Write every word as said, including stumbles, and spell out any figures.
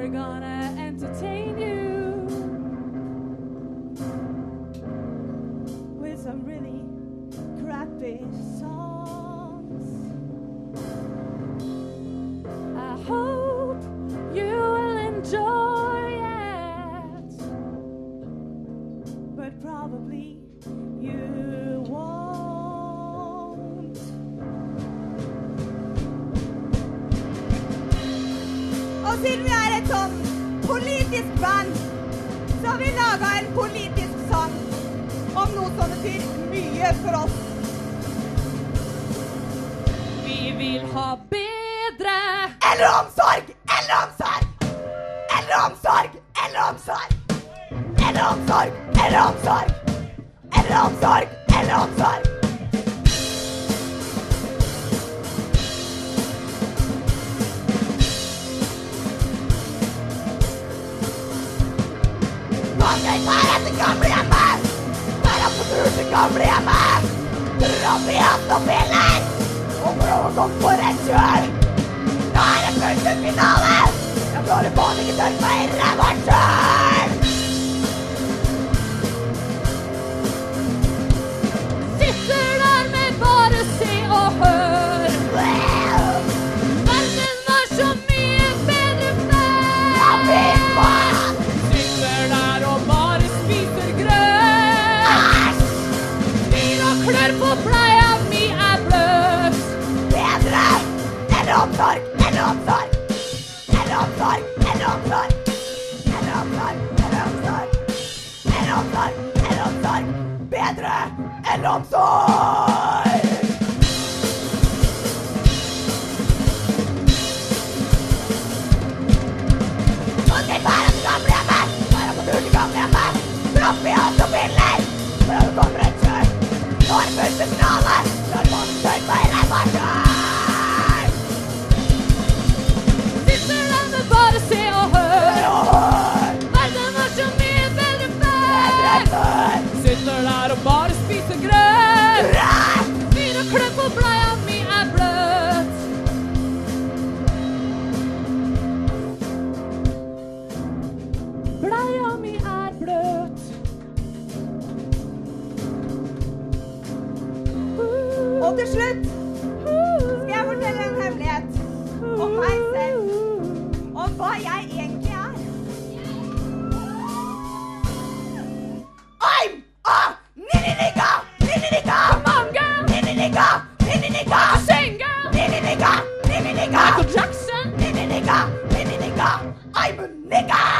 we're gonna entertain you with some really crappy songs. I hope you will enjoy it, but probably you won't. Og siden vi er et sånn politisk band, så har vi laget en politisk sang om noe som betyr mye for oss. Vi vil ha bedre eldreomsorg, eldreomsorg, eldreomsorg, eldreomsorg, eldreomsorg, eldreomsorg, eldreomsorg, eldreomsorg. Mange tar etter gamlehjemmet, bare på tur til gamlehjemmet. Rabiat og piller, og prøv å komme på rett kjør. Nå er det første finale. Jeg klarer faen ikke tørk meg i ræva selv. Sitter der med bare se og hør. Verden var så mye bedre før. Ja, fy faen. Sitter der og bare spiser grøt. Æsj. Mine klør på pleia mi er bløt. Bedre eldreomsorg, eldreomsorg, eldreomsorg, eldreomsorg, eldreomsorg, eldreomsorg, eldreomsorg, eldreomsorg, bedre eldreomsorg. Nå skal jeg bare til gamlehjemmet, bare på tur til gamlehjemmet. Rabiat og piller, prøv å komme rett kjør. Nå er det første finale, så er det bare tørk meg i ræva selv. Sitter der med bare se og hør. Verden var så mye bedre før. Sitter der og bare spiser grøt. Mine klør på bleia mi er bløt. Bleia mi er bløt. Og til slutt skal jeg fortelle en hemmelighet om meg selv, om hva jeg egentlig er. I'm a nini-nigga, nini-nigga. Come on, girl. Nini-nigga, nini-nigga. Sing, girl. Nini-nigga, nini-nigga. Michael Jackson. Nini-nigga, nini-nigga. I'm a nigga.